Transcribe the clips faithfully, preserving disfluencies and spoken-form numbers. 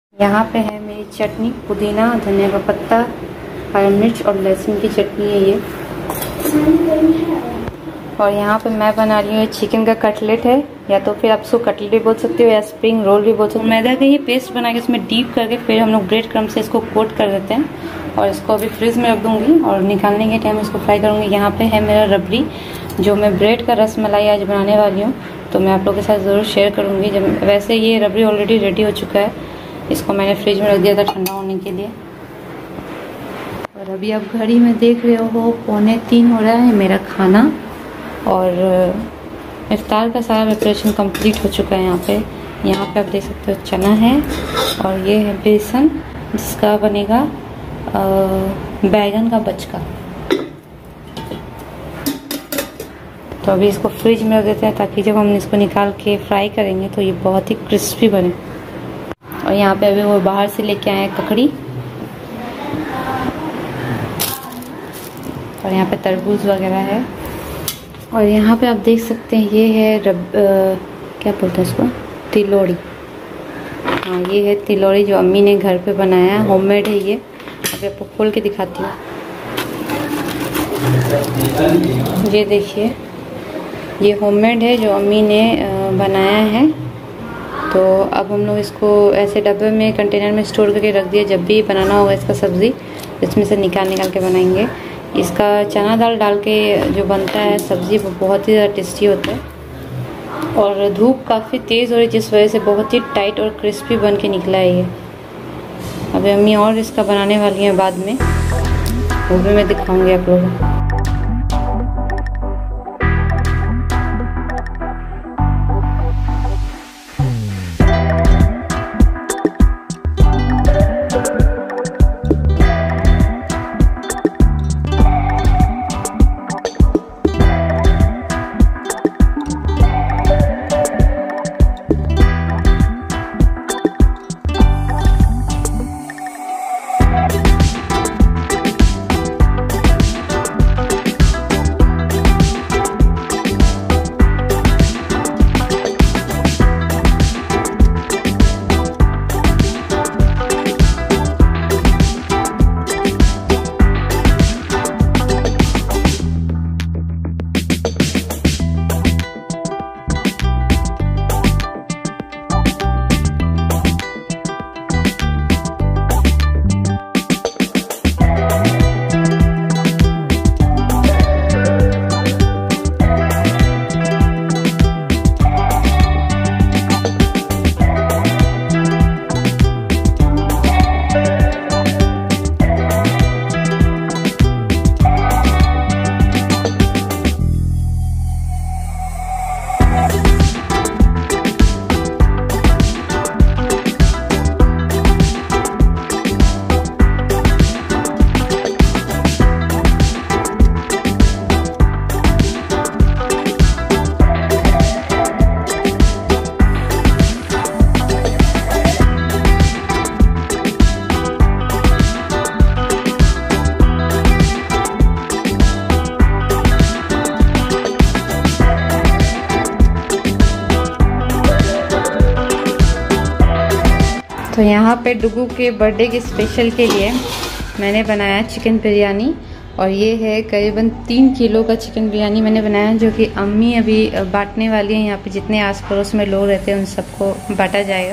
यहाँ पे है मेरी चटनी, पुदीना, धनिया का पत्ता, हरी मिर्च और लहसुन की चटनी है ये। और यहाँ पे मैं बना रही हूँ चिकन का कटलेट है, या तो फिर आप उसको कटलेट भी बोल सकते हो या स्प्रिंग रोल भी बोल सकते हो। मैदा का ही पेस्ट बना के इसमें डीप करके फिर हम लोग ब्रेड क्रम्ब से इसको कोट कर देते हैं और इसको अभी फ्रिज में रख दूंगी और निकालने के टाइम इसको फ्राई करूँगी। यहाँ पे है मेरा रबड़ी, जो मैं ब्रेड का रस मलाई आज बनाने वाली हूँ, तो मैं आप लोगों के साथ ज़रूर शेयर करूँगी। जब वैसे ये रबड़ी ऑलरेडी रेडी हो चुका है, इसको मैंने फ्रिज में रख दिया था ठंडा होने के लिए। और अभी आप घड़ी में देख रहे हो पौने तीन हो रहा है मेरा खाना, और इफ्तार का सारा प्रिपरेशन कंप्लीट हो चुका है। यहाँ पे यहाँ पे आप देख सकते हो चना है और ये है बेसन, जिसका बनेगा बैगन का बचका। तो अभी इसको फ्रिज में रख देते हैं ताकि जब हम इसको निकाल के फ्राई करेंगे तो ये बहुत ही क्रिस्पी बने। और यहाँ पे अभी वो बाहर से लेके आए हैं ककड़ी, और यहाँ पे तरबूज वगैरह है। और यहाँ पे आप देख सकते हैं ये है रब आ, क्या बोलते हैं इसको, तिलोड़ी। हाँ, ये है तिलोड़ी जो अम्मी ने घर पे बनाया है, होममेड है ये। अभी आपको खोल के दिखाती हूँ। ये देखिए, ये होममेड है जो अम्मी ने बनाया है। तो अब हम लोग इसको ऐसे डब्बे में कंटेनर में स्टोर करके रख दिए, जब भी बनाना होगा इसका सब्ज़ी इसमें से निकाल निकाल के बनाएंगे। इसका चना दाल डाल के जो बनता है सब्ज़ी, वो बहुत ही ज़्यादा टेस्टी होता है। और धूप काफ़ी तेज़ हो रही है, जिस वजह से बहुत ही टाइट और क्रिस्पी बन के निकला है ये। अभी अम्मी और इसका बनाने वाली हैं बाद में, वो भी मैं दिखाऊंगी आप लोगों को। तो यहाँ पे डुगू के बर्थडे के स्पेशल के लिए मैंने बनाया चिकन बिरयानी, और ये है करीबन तीन किलो का चिकन बिरयानी मैंने बनाया, जो कि अम्मी अभी बांटने वाली हैं। यहाँ पे जितने आस पड़ोस में लोग रहते हैं उन सबको बांटा जाएगा।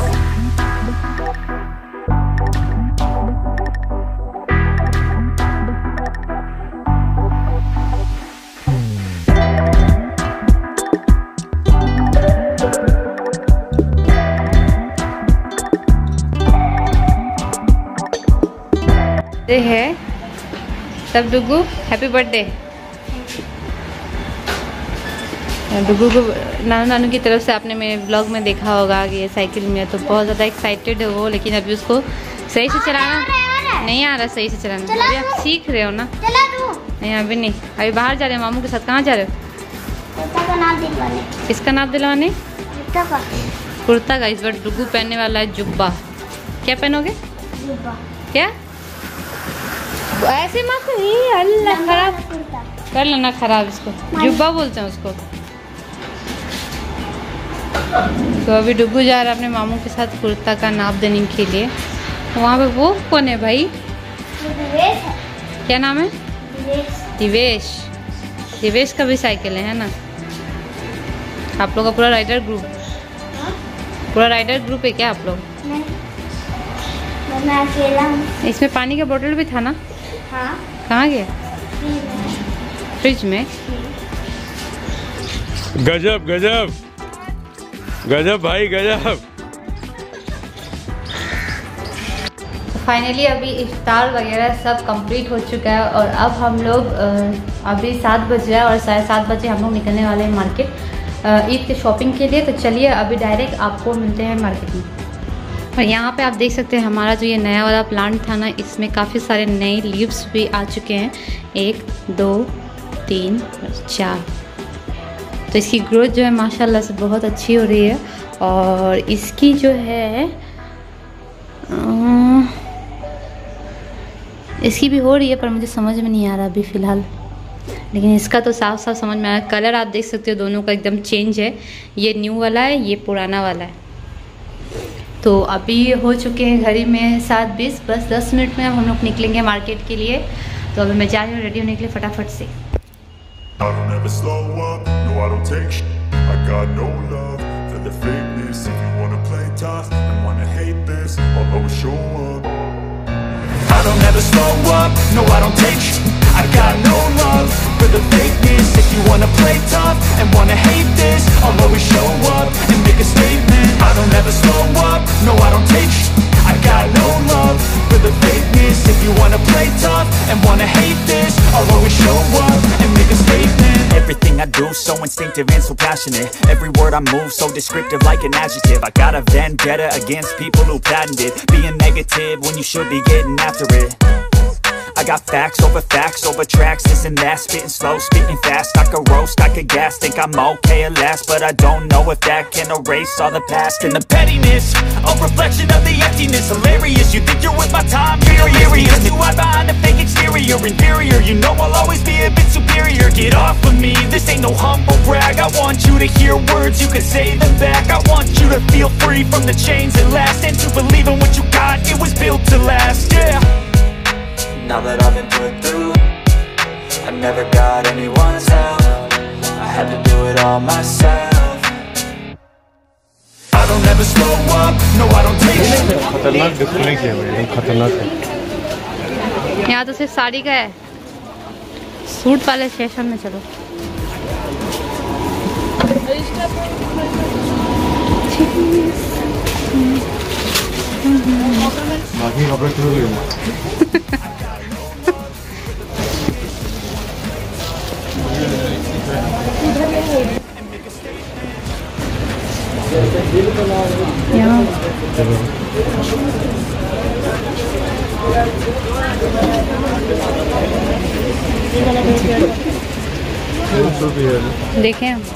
ये है तब डुगू, हैप्पी बर्थडे। डुगू को नानू नानू की तरफ से आपने मेरे ब्लॉग में देखा होगा कि ये साइकिल में है, तो बहुत ज़्यादा एक्साइटेड है वो, लेकिन अभी उसको सही से चलाना नहीं आ रहा। सही से चलाना अभी आप सीख रहे हो ना? नहीं अभी नहीं, अभी बाहर जा रहे हैं मामू के साथ। कहाँ जा रहे हो? किसका नाप दिलवाने? कुर्ता का। इस बार डुगू पहनने वाला है जुब्बा। क्या पहनोगे? क्या ऐसे मत ही, अल्लाह खराब कर लेना, खराब इसको जुब्बा बोलते हैं उसको। तो अभी डुगू जा रहा है अपने मामू के साथ कुर्ता का नाप देने के लिए। वहाँ पे वो कौन है भाई? दिवेश। क्या नाम है? दिवेश। दिवेश। दिवेश का भी साइकिल है, है ना? आप लोग का पूरा राइडर ग्रुप, पूरा राइडर ग्रुप है क्या आप लोग? नहीं, मैं अकेला हूँ। इसमें पानी का बोतल भी था ना? हाँ। कहाँ गया? फ्रिज में। गजब गजब गजब भाई गजब। फाइनली अभी इफ्तार वगैरह सब कंप्लीट हो चुका है और अब हम लोग अभी सात बज रहा है और साढ़े सात बजे हम लोग निकलने वाले हैं मार्केट ईद के शॉपिंग के लिए। तो चलिए अभी डायरेक्ट आपको मिलते हैं मार्केट में। और यहाँ पे आप देख सकते हैं हमारा जो ये नया वाला प्लांट था ना, इसमें काफ़ी सारे नए लीव्स भी आ चुके हैं। एक, दो, तीन, चार। तो इसकी ग्रोथ जो है माशाल्लाह से बहुत अच्छी हो रही है। और इसकी जो है आ, इसकी भी हो रही है पर मुझे समझ में नहीं आ रहा अभी फ़िलहाल। लेकिन इसका तो साफ साफ समझ में आया। कलर आप देख सकते हो दोनों का एकदम चेंज है। ये न्यू वाला है, ये पुराना वाला है। तो अभी हो चुके हैं घड़ी में सात बीस, बस दस मिनट में अब हम लोग निकलेंगे मार्केट के लिए। तो अभी मैं जा रही हूँ रेडी होने के लिए फटाफट से। I don't ever slow up, no I don't take sh- I got no love for the fakeness. If you wanna play tough and wanna hate this, I'll always show up. I don't ever slow up, no I don't take sh- I got no love for the fakeness. If you wanna play tough and wanna hate this, I'll always show up and make a statement. I don't ever slow up, no I don't take sh- I got no love for the fakeness. If you wanna play tough and wanna hate this, I'll always show up and make a statement. Everything I do so instinctive and so passionate. Every word I move so descriptive like an adjective. I got a vendetta against people who patented being negative when you should be getting after it. I got facts over facts over tracks, this and that, spitting slow, spitting fast. I could roast, I could gas, think I'm okay at last, but I don't know if that can erase all the past. And the pettiness, a reflection of the emptiness. Hilarious, you think you're worth my time, you're furious. You hide behind a fake exterior, inferior. You know I'll always be a bit superior. Get off of me, this ain't no humble brag. I want you to hear words, you can say them back. I want you to feel free from the chains that last, and to believe in what you got, it was built to last, yeah. Now that I've been put through, I never got anyone's help. I had to do it all myself. I don't ever slow up, no I don't take shit. खतरनाक display किया है, एकदम खतरनाक है। यहाँ तो सिर्फ साड़ी का है, सूट वाले सेशन में चलो। बाकी कपड़े क्यों ले? देखें हम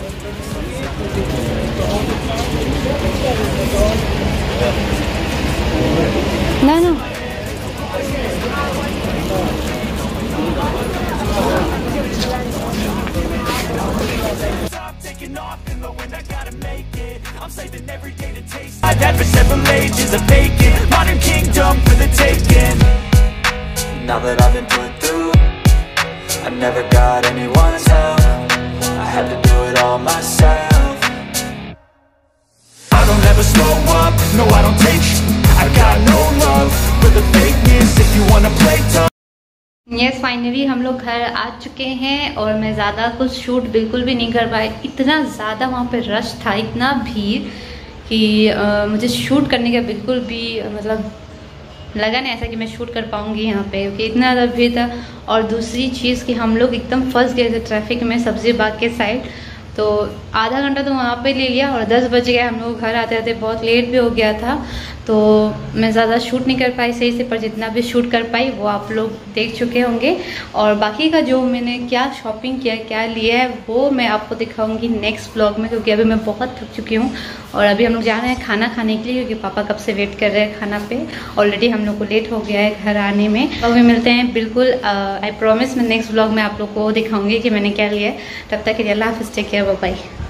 ना ना I've had for several ages of vacant modern kingdom for the taking. Now that I've been put through, I never got anyone's help. I had to do it all myself. I don't ever slow up, no I don't take sh- I got no love for the fakeness. If you wanna play tough. Yes finally हम लोग घर आ चुके हैं और मैं ज़्यादा कुछ shoot बिल्कुल भी नहीं कर पाई। इतना ज़्यादा वहाँ पे रश था, इतना भीड़ कि आ, मुझे शूट करने का बिल्कुल भी मतलब लगा नहीं ऐसा कि मैं शूट कर पाऊँगी यहाँ पे, क्योंकि इतना ज़्यादा भीड़ था। और दूसरी चीज़ कि हम लोग एकदम फंस गए थे ट्रैफिक में सब्जी बाग के साइड। तो आधा घंटा तो वहाँ पे ले लिया और दस बज गए हम लोग घर आते आते, बहुत लेट भी हो गया था। तो मैं ज़्यादा शूट नहीं कर पाई सही से, पर जितना भी शूट कर पाई वो आप लोग देख चुके होंगे। और बाकी का जो मैंने क्या शॉपिंग किया, क्या लिया है, वो मैं आपको दिखाऊंगी नेक्स्ट ब्लॉग में, क्योंकि अभी मैं बहुत थक चुकी हूँ। और अभी हम लोग जा रहे हैं खाना खाने के लिए, क्योंकि पापा कब से वेट कर रहे हैं खाना पे। ऑलरेडी हम लोग को लेट हो गया है घर आने में। तो अभी मिलते हैं बिल्कुल, आई प्रॉमिस मैं नेक्स्ट ब्लॉग में आप लोग को दिखाऊंगी कि मैंने क्या लिया है। तब तक के लिए अल्लाह हाफिज़, टेक केयर, बाय बाय।